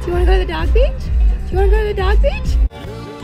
Do you want to go to the dog beach? Do you want to go to the dog beach?